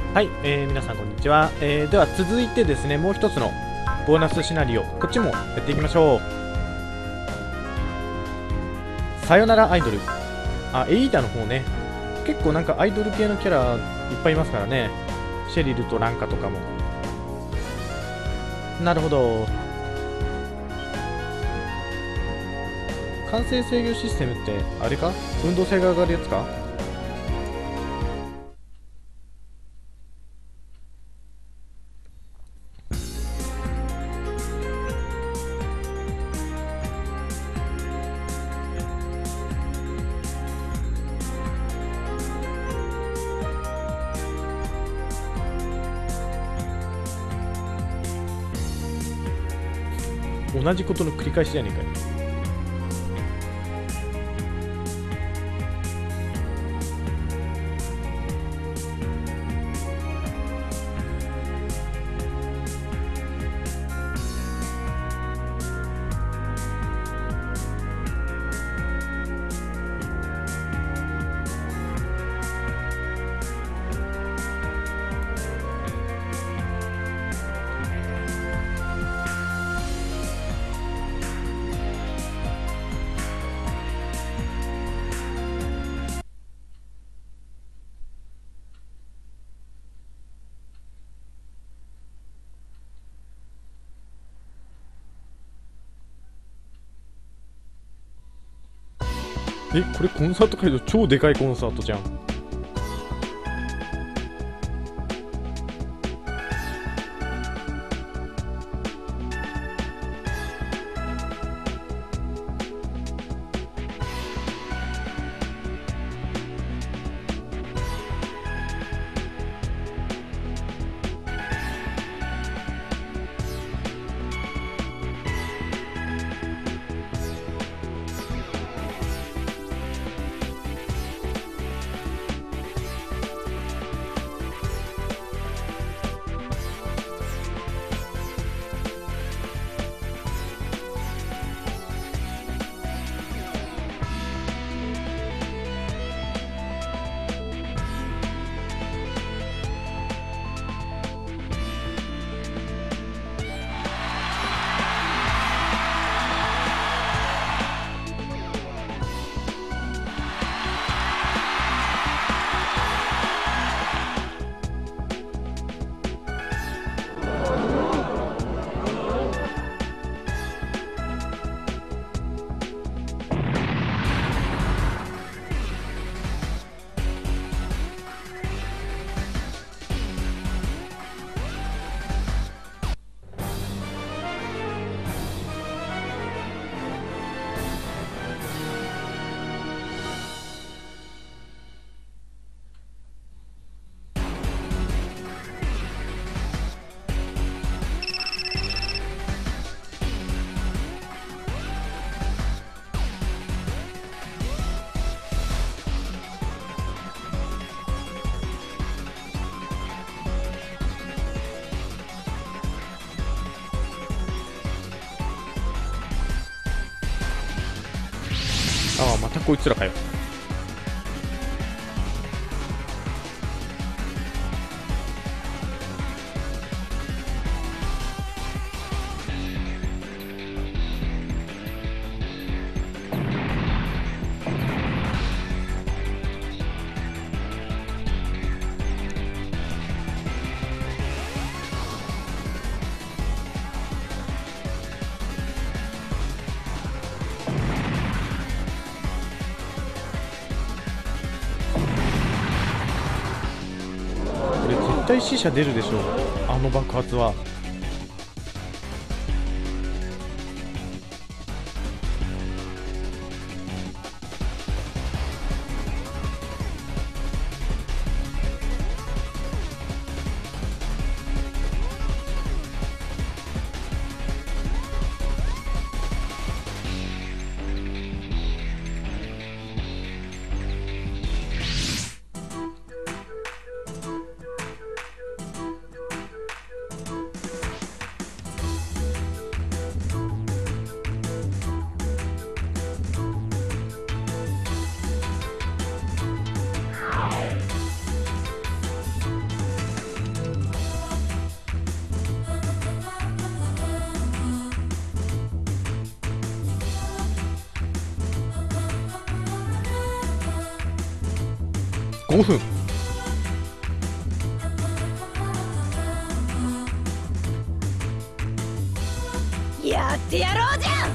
はい、皆さんこんにちは、では続いてですね、もう一つのボーナスシナリオ、こっちもやっていきましょう。さよならアイドル。エイーダの方ね。結構なんかアイドル系のキャラいっぱいいますからね。シェリルとランカとかも。なるほど。完成制御システムってあれか、運動性が上がるやつか。同じことの繰り返しじゃねえかよ。これコンサート会場超でかいコンサートじゃん。またこいつらかよ。これ絶対死者出るでしょ、あの爆発は。 5分。 やってやろうじゃん。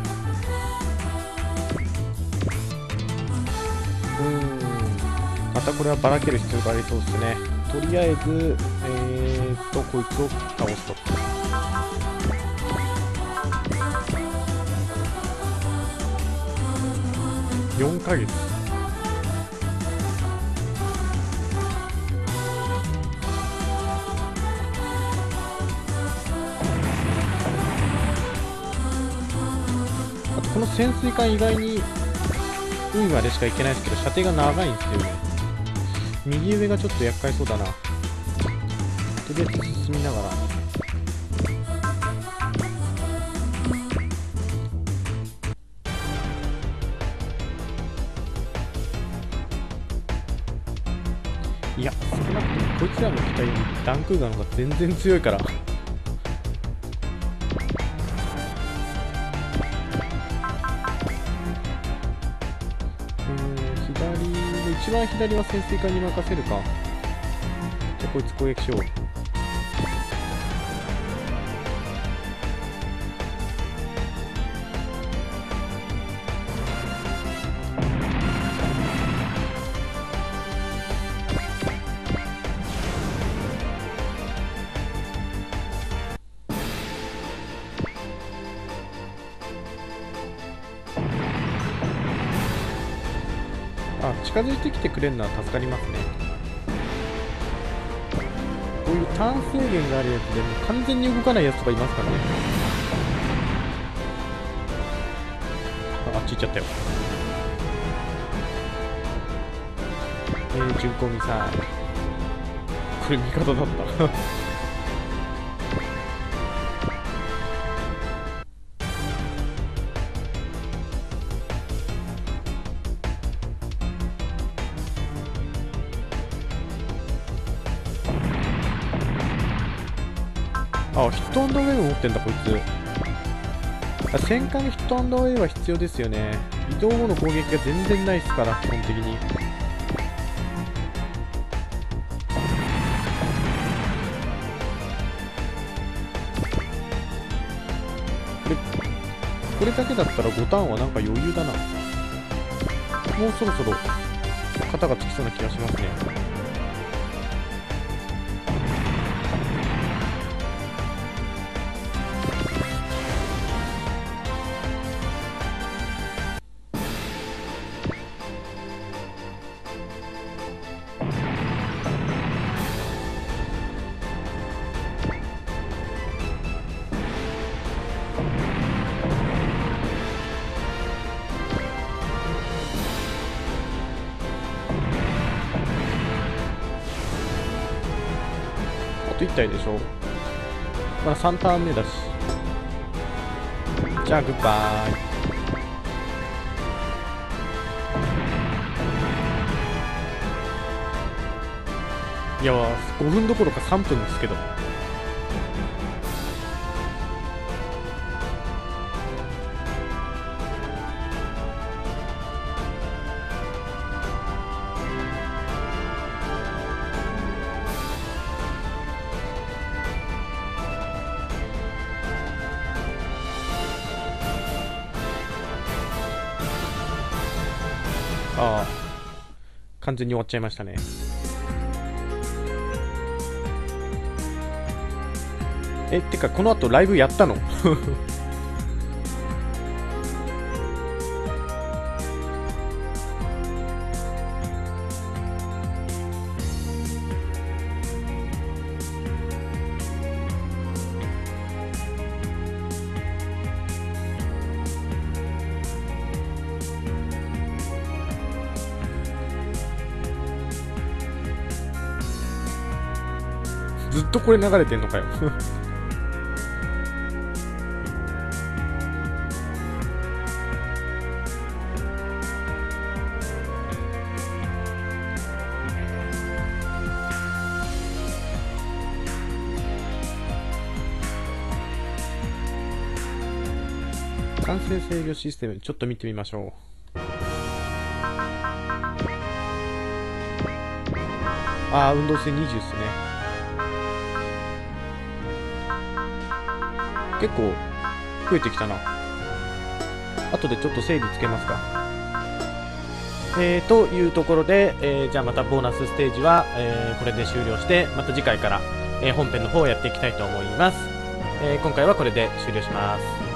またこれはばらける必要がありそうですね。とりあえずこいつを倒すと。4ヶ月。あとこの潜水艦意外に運河でしか行けないですけど、射程が長いんですよね。右上がちょっと厄介そうだな。とりあえず進みながら。いや、少なくともこいつらの機体よりダンクーガーの方が全然強いから。一番左は潜水艦に任せるか。じゃあこいつ攻撃しよう。近づいてきてくれるのは助かりますね。こういうターン制限があるやつでもう完全に動かないやつとかいますからね。あっち行っちゃったよ。巡航ミサイル。これ味方だったあ、ヒットアンドウェーブ持ってんだこいつ。戦艦にヒットアンドウェーブは必要ですよね。移動後の攻撃が全然ないですから基本的に。これだけだったら5ターンはなんか余裕だな。もうそろそろ肩がつきそうな気がしますね。あと1体でしょ。まだ3ターン目だし。じゃあグッバイ。いや5分どころか3分ですけど。ああ、完全に終わっちゃいましたね。てかこの後ライブやったのずっとこれ流れてんのかよ完成制御システムちょっと見てみましょう。 ああ、運動性20っすね。結構増えてきたな。後でちょっと整理つけますか。というところで、じゃあまたボーナスステージは、これで終了して、また次回から、本編の方をやっていきたいと思います。今回はこれで終了します。